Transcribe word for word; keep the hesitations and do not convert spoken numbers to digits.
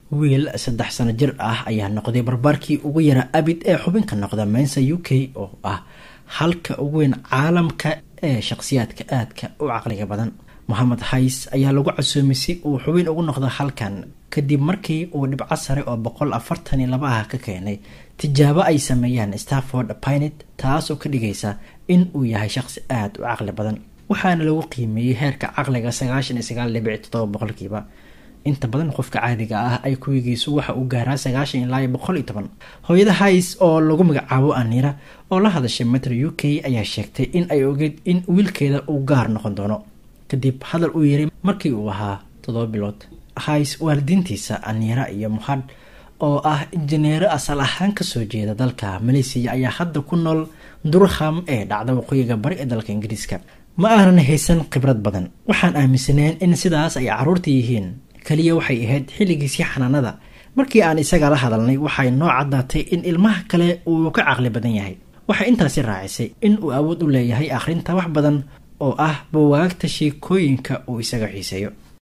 wiil saddex sano jir ah ayaa noqday barbaarkii ugu yara abid ee xubinka noqda Mensa U K oo ah halka ugu weyn caalamka ee shakhsiyaadka aadka u caqliga badan. Mohamed Hayes ayaa lagu casuumay si uu xubin ugu noqdo halkan kadib markii uu dhibco sare oo boqol afartan iyo laba ah ka keenay tijaabo ay sameeyeen Stafford Pilot, taasoo ka dhigaysa in uu yahay shakhsi aad u caqli badan. waxaana lagu qiimeeyay heerka caqliga sagaashan iyo sagaal dhibic toddoba boqolkiiba. inta badan qofka caadiga ah ay kuwigiisu waxa uu gaaraa sagaashan ilaa boqol iyo toban. hooyada Hayes oo lagu magacaabo Anira oo la hadashay Metro U K ayaa sheegtay in ay ogeyd in wiilkeeda uu gaar noqon doono kadib hadal uu yiri markii uu ahaa toddoba bilood. Hayes waalidiintiisa Anira iyo Muhammad oo ah injineer asal ahaan ka soo jeeda dalka Malaysia ayaa hadda ku nool Durham ee dhacda waqooyiga bari ee dalka Ingiriiska. ma aanan haysan khibrad badan, waxaan aaminsaneen in sidaas ay caruurta yihiin. kaliya waxay ahayd xilligiisii xanaanada markii aan isaga la hadalnay waxay noo caddaatay in ilmaha kale uu ka caqli badan yahay. waxay intaasi raacisay in uu awood u leeyahay akhrinta wax badan oo ah buugaagta sheekooyinka uu isaga xiiseeyo.